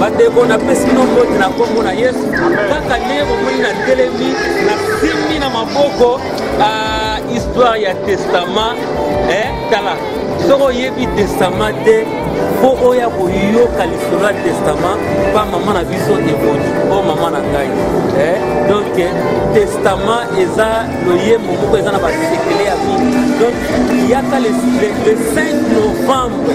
bandeko na pesi nombote na kombo na Yesu kaka ne bomoni na telemi na simbi na maboko histoire ya testament tala soko yebi testament te po oya koyoka lisolo ya testament pa mama na biso eboni o mama na ngai donc testament eza loyembo moko eza na basekele ya mingi donc yaka le 5 novembre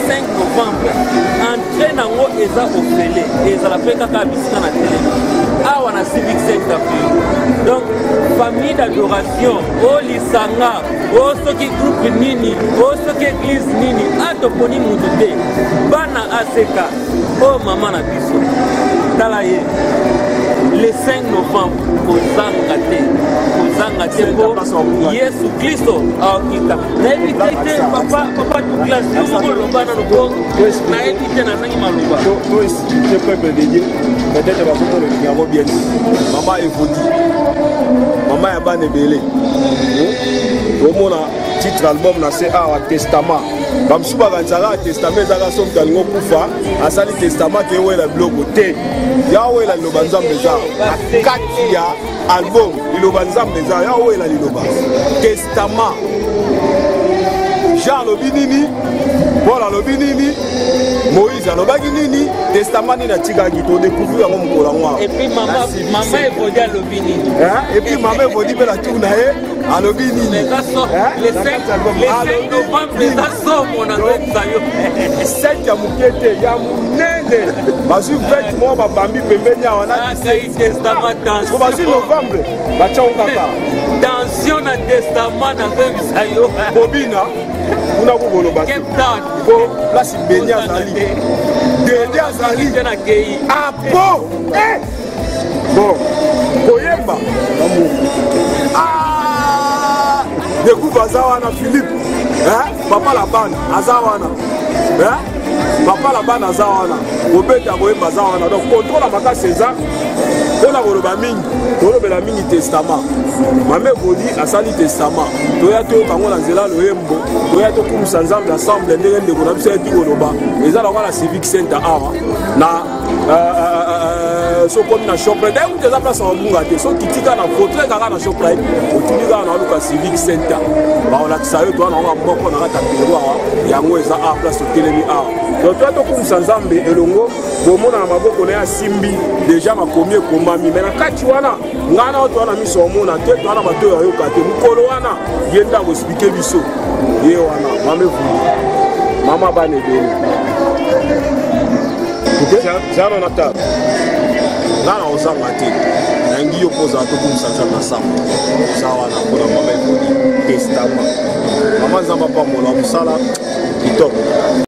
entrée nango eza ofele ezala mpe kaka bisika na telemi awa na civic center donc famille d'adoration o lisanga o soki groupe nini o soki église nini atoponi mutu te bana aseka o mama na biso tala ye le 5 novembre kozanga te po Yesu Kristo aokita nayebi te papa tuklasi okoloba na lobongo nayebi te nanangi maloba to expliquer peuple de Dieu peut-être bakoto le numéro bien mama evodi mama ya bana ebele omona titre album na se awa testament bamsu bakanzaka testament ezaka so moto alingi okufa asali testament ke ewela biloko te yawela liloba nzambe eza na kati ya album liloba nzambe eza yawela liloba testament Jean alobi nini Paul alobi nini Moïse alobaki nini testament nini atikaki to découvrir yango mokolo yango et puis mama evodi alobi nini et puis mama evodi mpe na tour na ye alobi nini le 5 novembre eza somo na nzoto yo 7 ya moke te ya monene bazwi fete moko babambi pembeni awa po bazwi novembre batyango kaka tension na testament nazobisa yo bobina kuna kokoloba po place beni azali dede azali apo bon koyemba découvre aza wana Philippe papa la bana aza wana papa la bana aza wana kobeta koyemba aza wana donc contrôle makasi eza mpona koloba mingi tolobela mingi testament mame evodi asali testament toya toyokango na nzela loyembo toya tokumisa nzambe ensemble ndenge ndeko na biso yeti koloba eza nango na civic center awa na sokomi na shopre ndaye kutu eza place mabunga te soki tika na foto ekaka na shopre otuli kaka na waluka civic center baolakisa yo toa nango moko na kati ya pero awa yango eza awa place otelemi awa donc toya tokumisa nzambe elongo komona na maboko na ye asimbi deja makomi ekomami me na kati wana ngai na oto wana miso omona te towana bato oyo ayoka te mokolo wana ye nde akoexplike biso ye wana mama evuli mama bana ebele zano na table nga na ozanga te nangi yo kozala tokumisa nzambe na sambo oza wana mpona mama evuli testament mama nzambe apambola mosala kitoko